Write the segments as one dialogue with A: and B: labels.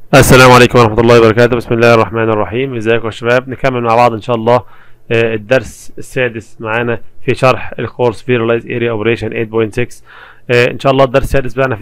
A: السلام عليكم ورحمة الله وبركاته. بسم الله الرحمن الرحيم. ازيكم يا شباب؟ نكمل مع بعض ان شاء الله الدرس السادس معانا في شرح الكورس Visualize Area Operation 8.6. ان شاء الله الدرس السادس بتاعنا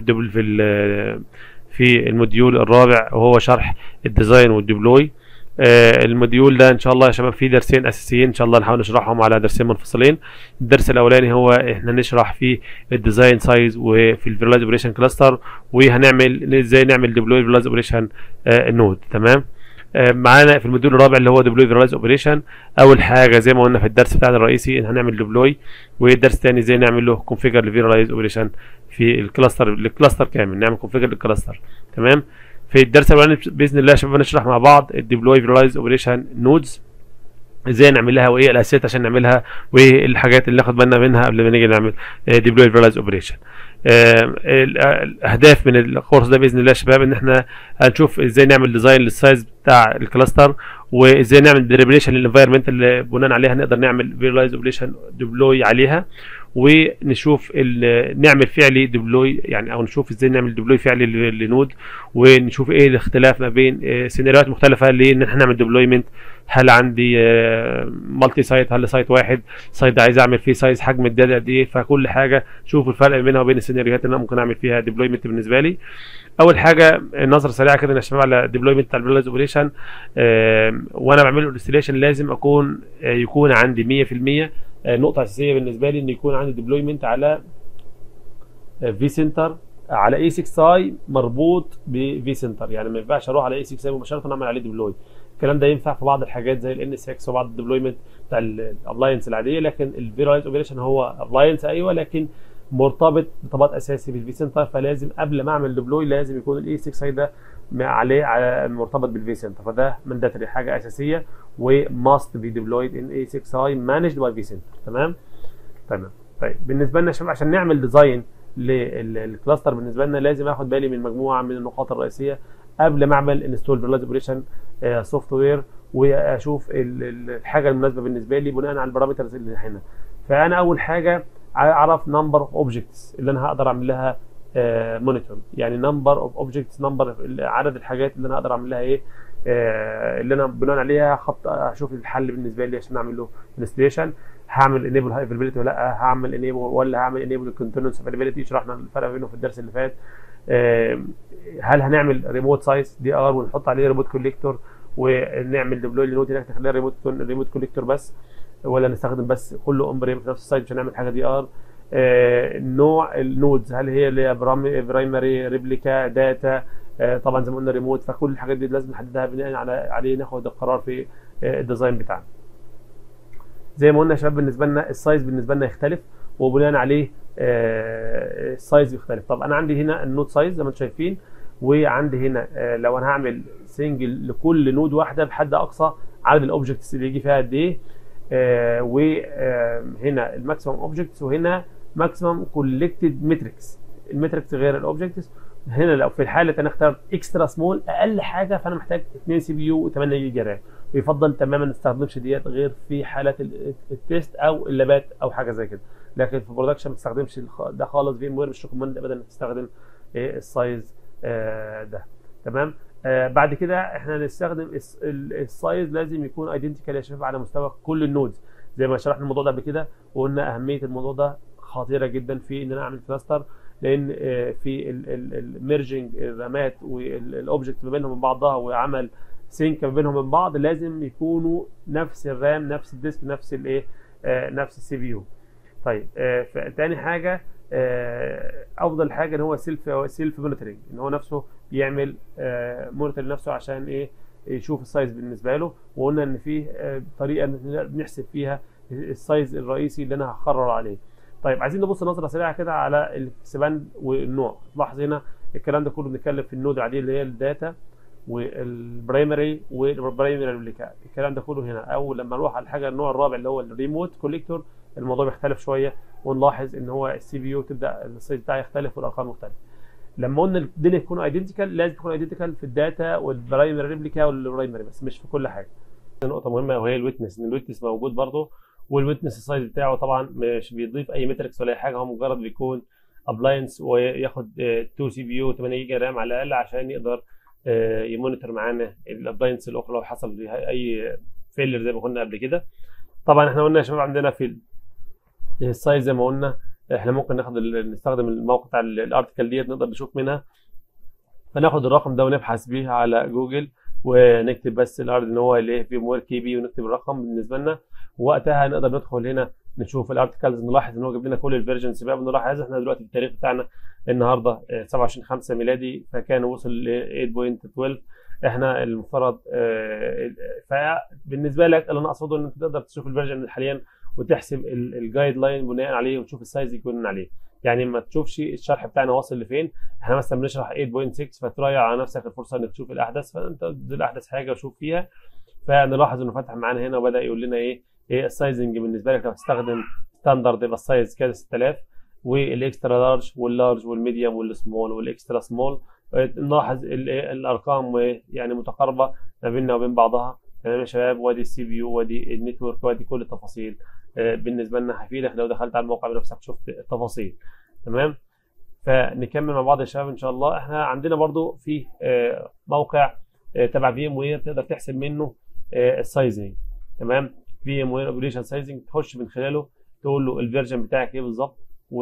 A: في الموديول الرابع، وهو شرح الديزاين والديبلوي. الموديول ده ان شاء الله يا شباب فيه درسين اساسيين، ان شاء الله نحاول نشرحهم على درسين منفصلين. الدرس الاولاني هو احنا نشرح فيه الديزاين سايز وفي الفيرلايز اوبريشن كلاستر، وهنعمل ازاي نعمل ديبلوي فيرلايز اوبريشن نود. تمام. معانا في الموديول الرابع اللي هو ديبلوي فيرلايز اوبريشن، اول حاجه زي ما قلنا في الدرس بتاعنا الرئيسي ان هنعمل ديبلوي، والدرس الثاني ازاي نعمل له كونفيجر لفيرلايز اوبريشن في الكلاستر كامل، نعمل كونفيجر للكلاستر. تمام. في الدرس الاولاني باذن الله يا شباب نشرح مع بعض الديبلوي فيرلايز اوبريشن نودز، ازاي نعملها وايه الاساسيات عشان نعملها، وايه الحاجات اللي ناخد بالنا منها قبل ما نيجي نعمل ديبلوي فيرلايز اوبريشن. الاهداف من الكورس ده باذن الله يا شباب ان احنا هنشوف ازاي نعمل ديزاين للسايز بتاع الكلاستر، وازاي نعمل ديريبليشن للانفايرمنت اللي بناء عليها نقدر نعمل فيرلايز اوبريشن ديبلوي عليها، ونشوف نعمل فعلي ديبلوي يعني، او نشوف ازاي نعمل ديبلوي فعلي لنود، ونشوف ايه الاختلاف ما بين سيناريوهات مختلفه لان احنا نعمل ديبلويمنت. هل عندي مالتي سايت، هل سايت واحد، سايت ده عايز اعمل فيه سايز حجم الداتا قد ايه، فكل حاجه شوف الفرق بينها وبين السيناريوهات اللي انا ممكن اعمل فيها ديبلويمنت بالنسبه لي. اول حاجه نظره سريعه كده يا شباب على ديبلويمنت بتاع الفيرلايز اوبريشن. وانا بعمل له انستليشن لازم يكون عندي 100%. نقطه اساسيه بالنسبه لي ان يكون عندي ديبلويمنت على في سنتر، على اي 6 اي مربوط بفي سنتر، يعني ما ينفعش اروح على اي 6 اي مباشره اعمل عليه ديبلوي. الكلام ده ينفع في بعض الحاجات زي الان اس اكس وبعض الديبلويمنت بتاع الابلاينس العاديه، لكن الفيرلايز اوبريشن هو ابلاينس ايوه، لكن مرتبط بطبقات اساسي بالفي سنتر، فلازم قبل ما اعمل ديبلوي لازم يكون الاي 6 اي ده عليه مرتبط بالفي سنتر، فده مانداتري حاجه اساسيه وماست بي ديبلويد ان اي 6 اي مانجد باي في سنتر. تمام. طيب بالنسبه لنا يا شباب عشان نعمل ديزاين للكلاستر بالنسبه لنا لازم اخد بالي من مجموعه من النقاط الرئيسيه قبل ما اعمل انستول فيرلايز اوبريشن سوفت وير، واشوف الحاجه المناسبه بالنسبه لي بناء على البارامترز اللي هنا. فانا اول حاجه اعرف نمبر اوف اوبجكتس اللي انا هقدر اعمل لها مونيتور، يعني نمبر اوف اوبجكتس، نمبر عدد الحاجات اللي انا اقدر اعمل لها ايه، اللي انا بناء عليها اشوف الحل بالنسبه لي عشان اعمل له انستليشن. هعمل انيبل هاي افيلابيلتي ولا لا، هعمل انيبل ولا هعمل انيبل الكونتينوس افيلابيلتي، شرحنا الفرق بينهم في الدرس اللي فات. هل هنعمل ريموت سايز دي ار ونحط عليه ريموت كوليكتور ونعمل ديبلوي لنود هناك نخليها ريموت كوليكتور بس، ولا نستخدم بس كله اون بريم في نفس السايت عشان نعمل حاجه دي ار. نوع النودز هل هي اللي هي برايمري، ريبليكا، داتا، طبعا زي ما قلنا ريموت، فكل الحاجات دي لازم نحددها بناء عليه ناخد القرار في الديزاين بتاعنا. زي ما قلنا يا شباب بالنسبه لنا السايز بالنسبه لنا يختلف، وبناء عليه السايز يختلف. طب انا عندي هنا النود سايز زي ما انتم شايفين، وعندي هنا لو انا هعمل سنجل لكل نود واحده بحد اقصى عدد الاوبجكتس اللي يجي فيها قد ايه، وهنا الماكسيمم اوبجكتس، وهنا ماكسيمم كولكتد ماتريكس. الماتريكس غير الاوبجكتس. هنا لو في الحاله انا اخترت اكسترا سمول اقل حاجه، فانا محتاج 2 سي بي يو و8 جيجا رام، ويفضل تماما ما نستخدمش ديت غير في حالات التيست او اللابات او حاجه زي كده، لكن في البرودكشن ما تستخدمش ده خالص. في وير مش ريكومند ابدا انك تستخدم السايز ده. تمام. بعد كده احنا هنستخدم السايز لازم يكون ايدنتيكال يا شباب على مستوى كل النودز، زي ما شرحنا الموضوع ده قبل كده، وقلنا اهميه الموضوع ده خطيره جدا في ان انا اعمل كلاستر، لان في الميرجنج الرامات والاوبجكت ما بينهم من بعضها وعمل سينك ما بينهم من بعض لازم يكونوا نفس الرام، نفس الديسك، نفس الايه، نفس السي بي يو. طيب تاني حاجه افضل حاجه ان هو سيلف مونيتورنج، ان هو نفسه بيعمل مونيتور لنفسه عشان ايه، يشوف السايز بالنسبه له. وقلنا ان في طريقه بنحسب فيها السايز الرئيسي اللي انا هقرر عليه. طيب عايزين نبص نظره سريعه كده على الاكسباند والنوع. لاحظ هنا الكلام ده كله بنتكلم في النود العاديه اللي هي الداتا والبرايمري والبرايمري ريبليكا، الكلام ده كله هنا. او لما نروح على الحاجه النوع الرابع اللي هو الريموت كوليكتور الموضوع بيختلف شويه، ونلاحظ ان هو السي بي يو تبدا السايز بتاعه يختلف والارقام مختلفه. لما قلنا الدنيا تكون ايدنتيكال لازم تكون ايدنتيكال في الداتا والبرايمري ريبليكا والبرايمري بس، مش في كل حاجه. نقطه مهمه وهي الويتنس، ان الويتنس موجود برضه، والويتنس السايز بتاعه طبعا مش بيضيف اي متركس ولا اي حاجه، هو مجرد بيكون ابلاينس وياخد 2 سي بي يو 8 جيجا رام على الاقل عشان يقدر يمونيتور معانا الابلاينس الاخرى لو حصل فيها اي فيلر زي ما قلنا قبل كده. طبعا احنا قلنا يا شباب عندنا في السايز زي ما قلنا احنا ممكن نستخدم الموقع بتاع الارتكل ديت نقدر نشوف منها، فناخد الرقم ده ونبحث بيه على جوجل ونكتب بس الارض ان هو اللي في موير كي بي ونكتب الرقم بالنسبه لنا، ووقتها نقدر ندخل هنا نشوف الارتكلز نلاحظ ان هو جاب لنا كل الفيرجنز بقى. بنلاحظ احنا دلوقتي التاريخ بتاعنا النهارده 27/5 ميلادي، فكان وصل ل 8.12. احنا المفترض فبالنسبه لك اللي انا اقصده ان انت تقدر تشوف الفيرجن حاليا وتحسب الجايد لاين بناء عليه وتشوف السايز يكون عليه. يعني ما تشوفش الشرح بتاعنا واصل لفين، احنا مثلا بنشرح 8.6 فتراجع على نفسك الفرصه انك تشوف الاحدث، فانت الاحدث حاجه وشوف فيها. فنلاحظ انه فتح معانا هنا وبدا يقول لنا ايه السايزنج بالنسبه لك. لو هتستخدم ستاندرد يبقى السايز كده 6000، والاكسترا لارج واللارج والميديوم والسمول والاكسترا سمول. نلاحظ الارقام يعني متقاربه ما بيننا وبين بعضها. تمام يا شباب، وادي السي بي يو وادي النتورك وادي كل التفاصيل بالنسبه لنا هفيدك لو دخلت على الموقع بنفسك شفت التفاصيل. تمام، فنكمل مع بعض يا شباب ان شاء الله. احنا عندنا برضو في موقع تبع في ام وير تقدر تحسب منه السايزنج. تمام، في ام وير اوبريشن سايزنج تخش من خلاله تقول له الفيرجن بتاعك ايه بالظبط،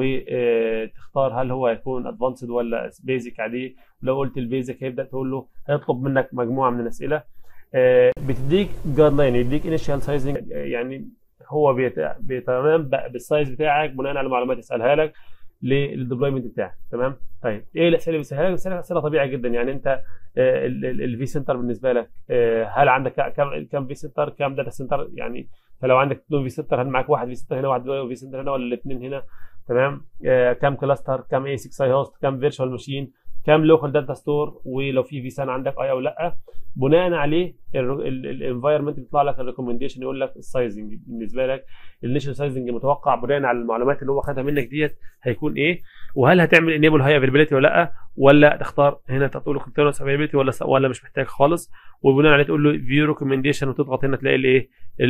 A: وتختار هل هو هيكون ادفانسد ولا بيزك عادي. لو قلت البيزك هيبدا تقول له هيطلب منك مجموعه من الاسئله بتديك جايد لاين، يديك انيشال سايزنج، يعني هو بيتنبأ بالسايز بتاعك بناء على معلومات يسالها لك للديبلويمنت بتاعك. تمام، طيب ايه الاسئله اللي بيسالها لك؟ بيسالك اسئله طبيعيه جدا. يعني انت الفي سنتر بالنسبه لك هل عندك كم في سنتر، كم داتا سنتر؟ يعني فلو عندك 2 في سنتر هل معاك واحد في سنتر هنا واحد في سنتر هنا ولا الاثنين هنا؟ تمام، كم كلاستر، كم اي 6 اي هوست، كم فيرتشوال ماشين، كم لوكال داتا ستور، ولو في سان عندك اي او لا. بناء عليه الانفايرمنت بيطلع لك الريكومنديشن يقول لك السايزنج بالنسبه لك النيشن سايزنج المتوقع بناء على المعلومات اللي هو خدها منك ديت هيكون ايه، وهل هتعمل انيبل هاي افيلابيلتي ولا لا، ولا تختار هنا تقول له كونتينوس افيلابيلتي ولا مش محتاج خالص. وبناء عليه تقول له فيو ريكومنديشن وتضغط هنا تلاقي الايه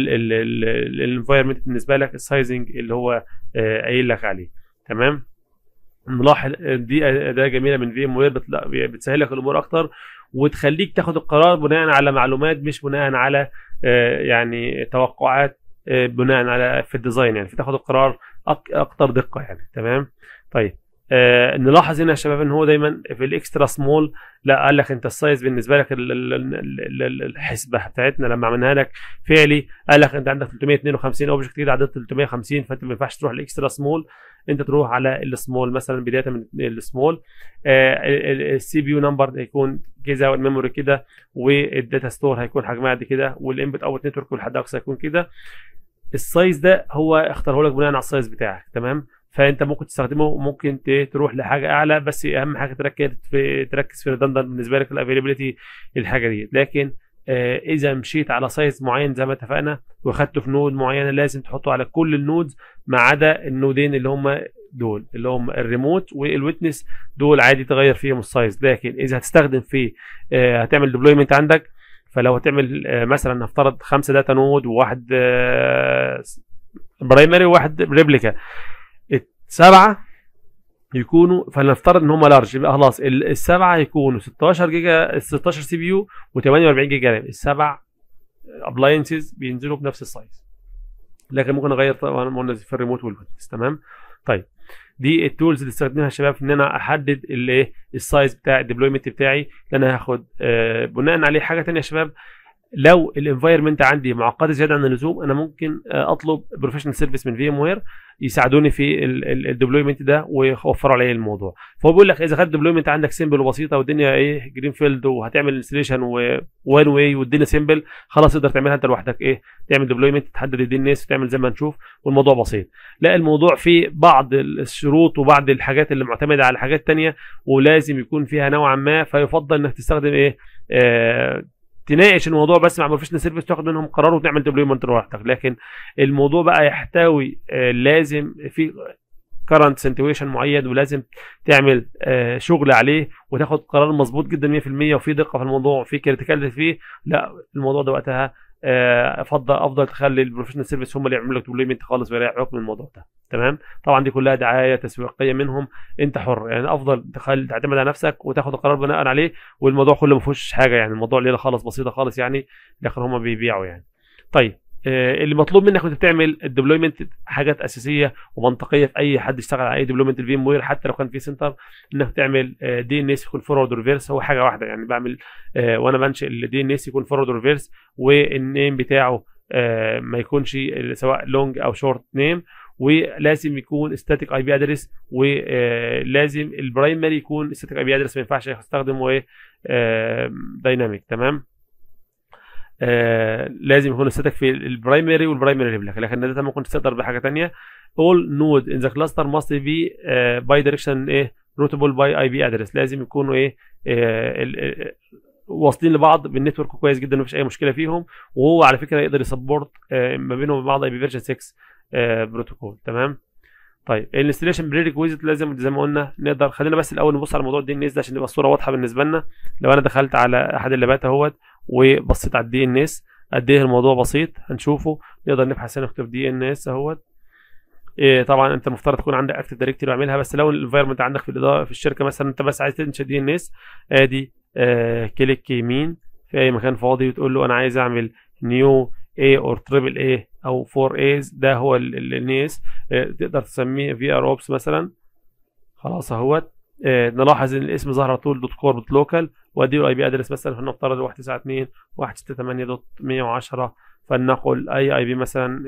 A: الانفايرمنت بالنسبه لك السايزنج اللي هو قايل لك عليه. تمام، نلاحظ دي اداه جميله من في ام وير بتسهل لك الامور اكتر وتخليك تاخد القرار بناء على معلومات مش بناء على يعني توقعات بناء على في الديزاين، يعني فتاخد القرار اكتر دقه يعني. تمام، طيب نلاحظ هنا يا شباب ان هو دايما في الاكسترا سمول لا قال لك انت السايز بالنسبه لك الحسبه بتاعتنا لما عملناها لك فعلي قال لك انت عندك 352 اوبجكت كده عدد 350، فانت ما ينفعش تروح الاكسترا سمول، انت تروح على السمول مثلا بدايه من السمول. السي بي يو نمبر هيكون كذا والميموري كده والداتا ستور هيكون حجمها قد كده والانبوت اوت نتورك والحد اقصى هيكون كده. السايز ده هو اختاره لك بناء على السايز بتاعك. تمام، فانت ممكن تستخدمه وممكن تروح لحاجه اعلى، بس اهم حاجه تركز في ريدندنت بالنسبه لك الافيلابيلتي الحاجه دي. لكن اذا مشيت على سايز معين زي ما اتفقنا واخدته في نود معينه لازم تحطه على كل النودز ما عدا النودين اللي هم دول اللي هم الريموت والويتنس، دول عادي تغير فيهم السايز. لكن اذا هتستخدم فيه هتعمل ديبلويمنت عندك، فلو هتعمل مثلا نفترض 5 داتا نود وواحد برايمري وواحد ريبليكا، 7 يكونوا، فلنفترض ان هم لارج يبقى خلاص السبعه يكونوا 16 جيجا 16 سي بي يو و48 جيجا رام. السبع ابلاينسز بينزلوا بنفس السايز، لكن ممكن اغير طبعا في الريموت والويتنس. تمام، طيب دي التولز اللي استخدمها يا شباب ان انا احدد الايه السايز بتاع الديبلويمنت بتاعي اللي انا هاخد بناء عليه. حاجه ثانيه يا شباب، لو الانفايرمنت عندي معقده زياده عن اللزوم انا ممكن اطلب بروفيشنال سيرفيس من في ام وير يساعدوني في الديبلويمنت ده ويوفروا عليا الموضوع. فهو بيقول لك اذا خدت الديبلويمنت عندك سيمبل وبسيطه والدنيا ايه جرين فيلد وهتعمل انستليشن وان واي والدنيا سيمبل، خلاص تقدر تعملها انت لوحدك، ايه تعمل ديبلويمنت تحدد الدي ان اس وتعمل زي ما نشوف والموضوع بسيط. لا، الموضوع فيه بعض الشروط وبعض الحاجات اللي معتمده على حاجات ثانيه ولازم يكون فيها نوعا ما، فيفضل انك تستخدم ايه تناقش الموضوع بس مع بروفيشنال سيرفيس تاخد منهم قرار وتعمل ديبلويمنت لوحدك. لكن الموضوع بقى يحتوي لازم في كرنت سنتويشن معين ولازم تعمل شغل عليه وتاخد قرار مظبوط جدا 100% وفي دقه في الموضوع وفي كريتيكاليتي فيه. لا، الموضوع ده وقتها افضل تخلي البروفيشنال سيرفيس هم اللي يعملوا لك ديبلويمنت خالص ويريحوك من الموضوع ده. تمام. طبعا دي كلها دعايه تسويقيه منهم، انت حر يعني، افضل تعتمد على نفسك وتاخد القرار بناء عليه، والموضوع كله ما فيهوش حاجه يعني، الموضوع ليله خالص بسيطه خالص يعني، الاخر هم بيبيعوا يعني. طيب اللي مطلوب منك وانت بتعمل الديبلويمنت حاجات اساسيه ومنطقيه في اي حد يشتغل على اي ديبلويمنت الفيم وير، حتى لو كان في سنتر، انك تعمل دي ان اس يكون فورورد وريفيرس. هو حاجه واحده يعني، بعمل وانا بنشئ الدي ان اس يكون فورورد وريفيرس، والنيم بتاعه ما يكونش سواء لونج او شورت نيم، ولازم يكون ستاتيك اي بي ادرس، ولازم البرايمري يكون ستاتيك اي بي ادرس، ما ينفعش استخدمه دايناميك. تمام. لازم يكون ستاتيك في البرايمري والبرايمري ريبليك، لكن الداتا ممكن تقدر بحاجه ثانيه. all node in the cluster must be by direction routable by IP address، لازم يكونوا واصلين لبعض بالنتورك كويس جدا، مفيش اي مشكله فيهم، وهو على فكره يقدر يسبورت ما بينهم وبين بعض اي بي فيرجن 6 بروتوكول. تمام. طيب الانستليشن بريكويزيت لازم زي ما قلنا نقدر، خلينا بس الاول نبص على موضوع الدي ان اس ده عشان تبقى الصوره واضحه بالنسبه لنا. لو انا دخلت على احد اللابات اهوت وبصيت على الدي ان اس قد ايه الموضوع بسيط هنشوفه، نقدر نبحث هنا نكتب دي ان اس اهوت. طبعا انت المفترض تكون عندك اكتف دايركتوري واعملها، بس لو الانفايرمنت عندك في الاداره في الشركه مثلا انت بس عايز تنشئ دي ان اس، ادي كليك يمين في اي مكان فاضي وتقول له انا عايز اعمل نيو A or triple A او 4 A's، ده هو النيس. تقدر تسميه VROps مثلا. خلاص اهوت. نلاحظ ان الاسم ظهر على طول دوت كور دوت لوكال، وادي له اي بي ادرس مثلا هنفترض 192.168.110، فلنقل اي بي مثلا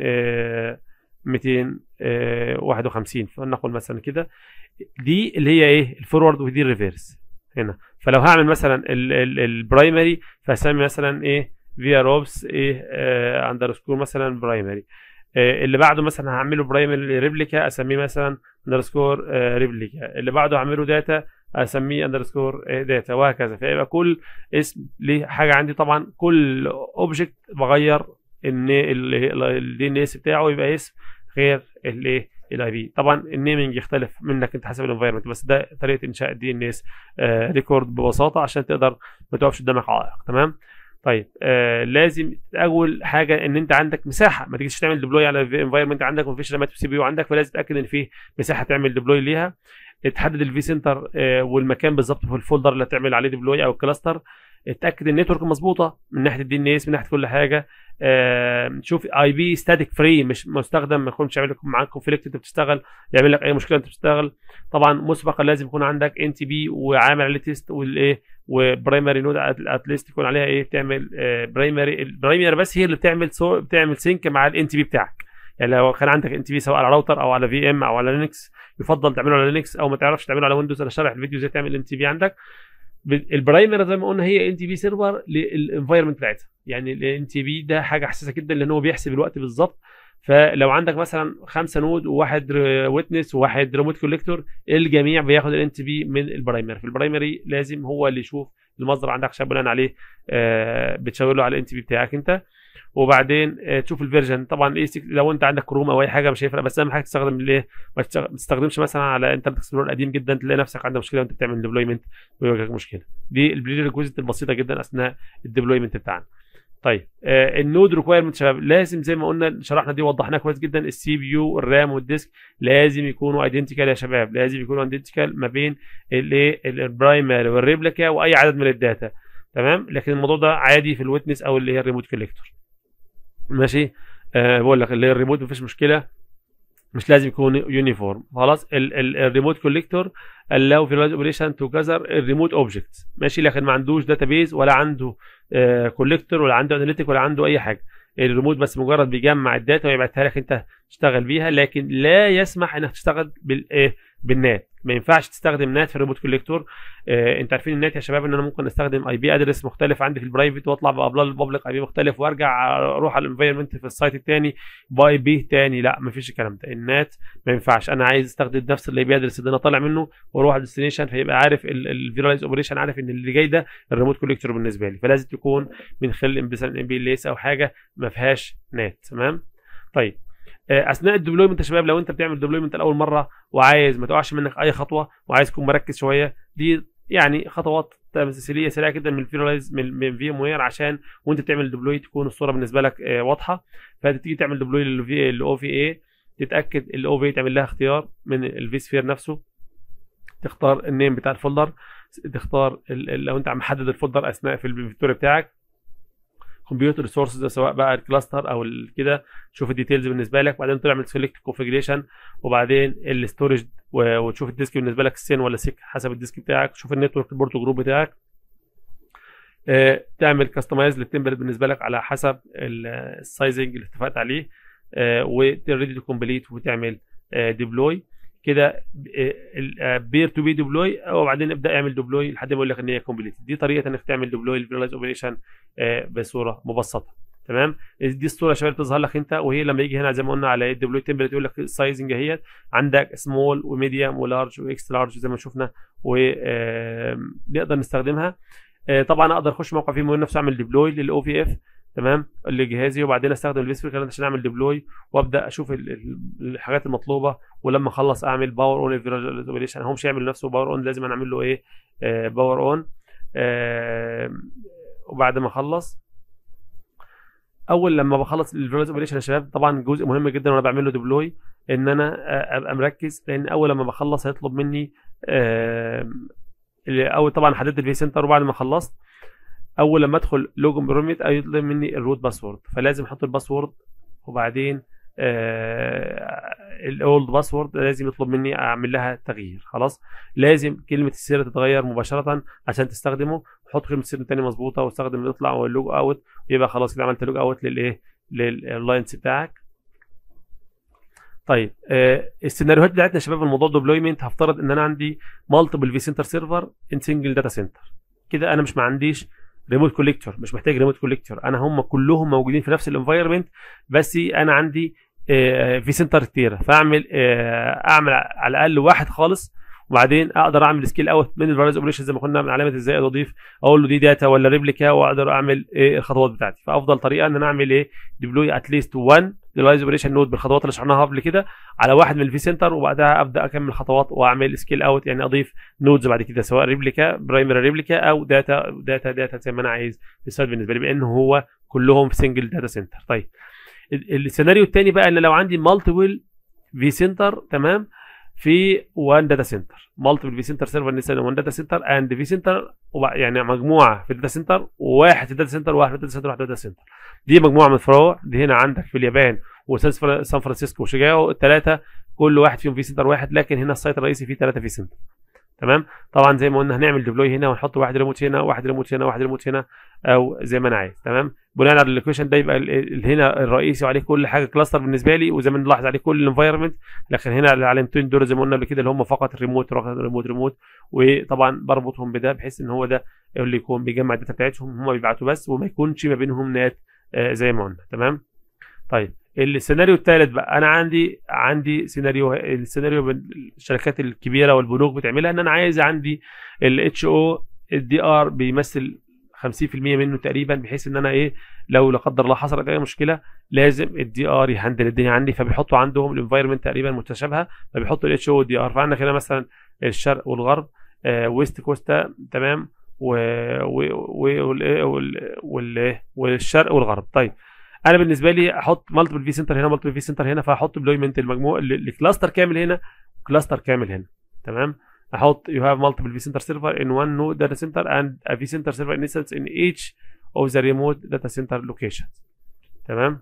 A: 251، فلنقل مثلا كده. دي اللي هي الفورورد، ودي الريفيرس هنا. فلو هعمل مثلا البرايمري فاسمي مثلا VROps اندرسكور مثلا برايمري. اللي بعده مثلا هعمله برايمري ريبليكا، اسميه مثلا اندرسكور ريبليكا. اللي بعده هعمله داتا، اسميه اندرسكور داتا، وهكذا. فيبقى كل اسم ليه حاجه عندي. طبعا كل اوبجكت بغير ان الدي ان اس بتاعه يبقى اسم غير الاي بي. طبعا النيمنج يختلف منك انت حسب الانفايرمنت، بس ده طريقه انشاء الدي ان اس ريكورد ببساطه عشان تقدر ما تقفش قدامك عائق. تمام. طيب لازم اول حاجه ان انت عندك مساحه، ما تجيش تعمل ديبلوي على انفايرمنت عندك ومفيش رامات في سي بي يو عندك، فلازم تتاكد ان في مساحه تعمل ديبلوي ليها. تحدد الفي سنتر والمكان بالظبط في الفولدر اللي هتعمل عليه ديبلوي او الكلاستر. اتاكد النتورك مظبوطه من ناحيه الدي ان اس، من ناحيه كل حاجه. شوف اي بي ستاتيك فري مش مستخدم، ما يكونش عامل معاك كونفليكت انت بتشتغل، يعمل لك اي مشكله انت بتشتغل. طبعا مسبقا لازم يكون عندك ان تي بي وعامل عليه تيست وبرايمري نود اتليست يكون عليها بتعمل البرايمري بس هي اللي بتعمل سينك مع الان تي بي بتاعك. يعني لو كان عندك ان تي بي سواء على راوتر او على في ام او على لينكس، يفضل تعمله على لينكس، او ما تعرفش تعمله على ويندوز. انا شارح الفيديو ازاي تعمل ان تي بي عندك. البرايمري زي ما قلنا هي ان تي بي سيرفر للانفايرمنت بتاعتها، يعني الان تي بي ده حاجه حساسه جدا لان هو بيحسب الوقت بالظبط. فلو عندك مثلا 5 نود وواحد ويتنس وواحد ريموت كوليكتور، الجميع بياخد الان تي بي من البرايمري. في البرايمري لازم هو اللي يشوف المصدر عندك عشان بناء عليه بتشاور له على الان تي بي بتاعك انت. وبعدين تشوف الفيرجن. طبعا لو انت عندك كروم او اي حاجه مش هيفرق، بس اهم حاجه تستخدم ما تستخدمش مثلا على انترنت اكسبلورر قديم جدا تلاقي نفسك عندك مشكله وانت بتعمل ديبلويمنت ويواجهك مشكله. دي البري ريكويزيت البسيطه جدا اثناء الديبلويمنت بتاعنا. طيب النود ريكويرمنت شباب، لازم زي ما قلنا شرحنا دي وضحناها كويس جدا، السي بي يو الرام والديسك لازم يكونوا ايدنتيكال يا شباب، لازم يكونوا ايدنتيكال ما بين البرايمري والريبليكا واي عدد من الداتا. تمام. لكن الموضوع ده عادي في الويتنس او اللي هي الريموت كوليكتور. ماشي. بقول لك اللي هي الريموت مفيش مشكله، مش لازم يكون يونيفورم. خلاص. الريموت كوليكتور allow virtual operation to gather الريموت اوبجكتس، ماشي، لكن ما عندوش داتابيز ولا عنده كوليكتور ولا عنده اناليتيك ولا عنده اي حاجه. الريموت بس مجرد بيجمع الداتا ويبعتها لك انت تشتغل بيها، لكن لا يسمح انك تشتغل بالنات. ما ينفعش تستخدم نات في الريموت كوليكتور. انت عارفين النات يا شباب ان انا ممكن استخدم اي بي ادرس مختلف عندي في البرايفت واطلع بابليك اي بي مختلف وارجع اروح على الانفايرمنت في السايت الثاني باي بي ثاني. لا ما فيش الكلام ده. النات ما ينفعش. انا عايز استخدم نفس الاي بي ادرس اللي انا طالع منه واروح على الديستنيشن، فيبقى عارف الفيراليز اوبريشن عارف ان اللي جاي ده الريموت كوليكتور بالنسبه لي، فلازم تكون من خلال مثلا ام بي ال اس او حاجه ما فيهاش نات. تمام. طيب اثناء الديبلويمنت يا شباب، لو انت بتعمل ديبلويمنت لاول مره وعايز ما تقعش منك اي خطوه وعايز تكون مركز شويه، دي يعني خطوات تمثيليه سريعه جدا من الفيرلايز من في ام وير، عشان وانت بتعمل ديبلوي تكون الصوره بالنسبه لك واضحه. فتيجي تعمل ديبلوي للاو في اي، تتاكد الاو في تعمل لها اختيار من الفي سفير نفسه، تختار النيم بتاع الفولدر، تختار لو انت عم محدد الفولدر اثناء في الانفنتوري بتاعك كمبيوتر ريسورسز، سواء بقى الكلاستر او كده، تشوف الديتيلز بالنسبه لك، وبعدين تعمل سيلكت كونفيجريشن، وبعدين الستورج، وتشوف الديسك بالنسبه لك سين ولا سيك حسب الديسك بتاعك، تشوف النتورك بورت جروب بتاعك، تعمل كاستمايز للتمبلت بالنسبه لك على حسب السايزنج اللي اتفقت عليه، وريدي تو كومبليت وتعمل ديبلوي كده بير تو بي ديبلوي، وبعدين ابدا اعمل ديبلوي لحد ما يقول لك ان هي كومبليت. دي طريقه انك تعمل ديبلوي للفيرلايز اوبريشن بصوره مبسطه. تمام، دي الصوره يا شباب تظهر لك انت، وهي لما يجي هنا زي ما قلنا على الديبلوي تمبلت يقول لك السايزنج اهيت عندك سمول وميديوم ولارج واكس لارج زي ما شفنا، ونقدر نستخدمها. طبعا اقدر اخش موقع فيمو نفسه اعمل ديبلوي للاو في اف، تمام، لجهازي، وبعدين استخدم الفيسبوك كمان عشان اعمل ديبلوي، وابدا اشوف الحاجات المطلوبه، ولما اخلص اعمل باور اون الفيرلايز اوبريشن. هو مش هيعمل نفسه باور اون، لازم انا اعمل له ايه باور اون. وبعد ما اخلص، اول لما بخلص الفيرلايز اوبريشن يا شباب، طبعا جزء مهم جدا وانا بعمل له ديبلوي ان انا ابقى مركز، لان اول لما بخلص هيطلب مني اول طبعا حددت الفي سنتر، وبعد ما خلصت اول لما ادخل لوجن بروميت هيطلب مني الروت باسورد، فلازم احط الباسورد، وبعدين الاولد باسورد لازم يطلب مني اعمل لها تغيير. خلاص، لازم كلمه السر تتغير مباشره عشان تستخدمه، حط كلمه السر تاني مظبوطه واستخدم الاطلع او اللوج اوت، يبقى خلاص كده عملت لوج اوت للايه لللاينز بتاعك. طيب السيناريوهات بتاعتنا يا شباب الموضوع ديبلويمنت، هفترض ان انا عندي مالتيبل في سنتر سيرفر ان سنجل داتا سنتر، كده انا مش ما عنديش ريموت كوليكتور، مش محتاج ريموت كوليكتور، انا هم كلهم موجودين في نفس الانفايرمنت، بس انا عندي في سنتر كتير، فاعمل اعمل على الاقل واحد خالص، وبعدين اقدر اعمل سكيل اوت من الفيرلايز اوبريشن زي ما كنا من علامه ازاي اضيف، اقول له دي داتا ولا ريبليكا، واقدر اعمل الخطوات بتاعتي. فافضل طريقه ان انا اعمل ديبلوي اتليست 1 فيرلايز اوبريشن نود بالخطوات اللي شرحناها قبل كده على واحد من الفي سنتر، وبعدها ابدا اكمل خطوات واعمل سكيل اوت، يعني اضيف نودز بعد كده سواء ريبليكا برايمري ريبليكا او داتا زي ما انا عايز السؤال بالنسبه لي، بانه هو كلهم في سنجل داتا سنتر. طيب السيناريو الثاني بقى ان لو عندي مالتيبل في سنتر، تمام، في 1 داتا سنتر، مالتيبل في سنتر سيرفر نسال 1 داتا سنتر اند في سنتر، يعني مجموعه في الداتا سنتر، وواحد في الداتا سنتر، واحد في الداتا سنتر، واحد في الداتا سنتر. دي مجموعه من الفروع، دي هنا عندك في اليابان وسان فرانسيسكو وشيكاغو، الثلاثه كل واحد فيهم في سنتر واحد، لكن هنا السايت الرئيسي فيه 3 في سنتر. تمام، طبعا زي ما قلنا هنعمل ديبلوي هنا ونحط واحد ريموت هنا، واحد ريموت هنا، واحد ريموت هنا، او زي ما انا عايز. تمام، بناء على اللوكيشن ده يبقى هنا الرئيسي وعليه كل حاجه كلاستر بالنسبه لي، وزي ما نلاحظ عليه كل الانفايرمنت، لكن هنا العلامتين دول زي ما قلنا قبل كده اللي هم فقط ريموت ريموت ريموت، وطبعا بربطهم بده بحيث ان هو ده اللي يكون بيجمع الداتا بتاعتهم، هم بيبعتوا بس وما يكونش ما بينهم نات زي ما قلنا. تمام، طيب السيناريو الثالث بقى، انا عندي السيناريو الشركات الكبيره والبنوك بتعملها، ان انا عايز عندي الاتش او الدي ار بيمثل 50% منه تقريبا، بحيث ان انا لو لا قدر الله حصلت اي مشكله لازم الدي ار يهندل الدنيا عندي، فبيحطوا عندهم الانفايرمنت تقريبا متشابهه، فبيحطوا الاتش او والدي ار. فعندك هنا مثلا الشرق والغرب، ويست كوستا، تمام، والشرق والغرب. طيب انا بالنسبه لي احط مالتيبل في سنتر هنا، مالتيبل في سنتر هنا، فاحط ديبلويمنت المجموع لكلاستر كامل هنا، كلاستر كامل هنا. تمام، احط you have multiple vCenter server in one node data center and a vCenter server instance in each of the remote data center locations. تمام،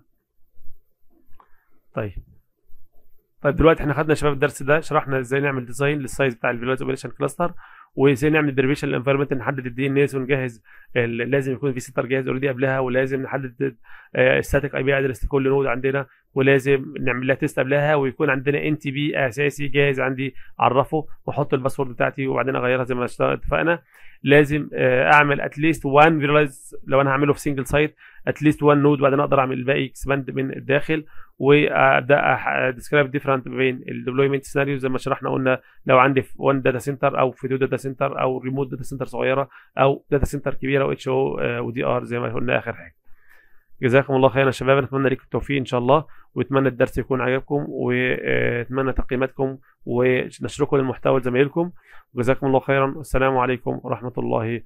A: طيب دلوقتي احنا خدنا يا شباب الدرس ده، شرحنا ازاي نعمل ديزاين للسايز بتاع الفيرلايز اوبريشن كلاستر، وازاي نعمل ديريفيشن للانفايرمنت، نحدد الدي ان اس ونجهز، لازم يكون في سنتر جاهز اوريدي قبلها، ولازم نحدد الستاتيك اي بي ادرس لكل نود عندنا، ولازم نعمل لها تيست قبلها، ويكون عندنا ان تي بي اساسي جاهز عندي اعرفه، واحط الباسورد بتاعتي وبعدين اغيرها زي ما اتفقنا. لازم اعمل اتليست 1 فيرلايز لو انا هعمله في سنجل سايت، اتليست 1 نود، وبعدين اقدر اعمل الباقي اكسباند من الداخل، وابدا ديسكرايب ديفرنت بين الديبلويمنت سيناريو زي ما شرحنا. قلنا لو عندي في 1 داتا سنتر او في 2 داتا سنتر او ريموت داتا سنتر صغيره او داتا سنتر كبيره واتش او ودي ار زي ما قلنا اخر حاجه. جزاكم الله خيرا يا شباب، نتمنى لكم التوفيق ان شاء الله، واتمنى الدرس يكون عجبكم، واتمنى تقييماتكم ونشركم للمحتوى لزمايلكم. جزاكم الله خيرا، والسلام عليكم ورحمة الله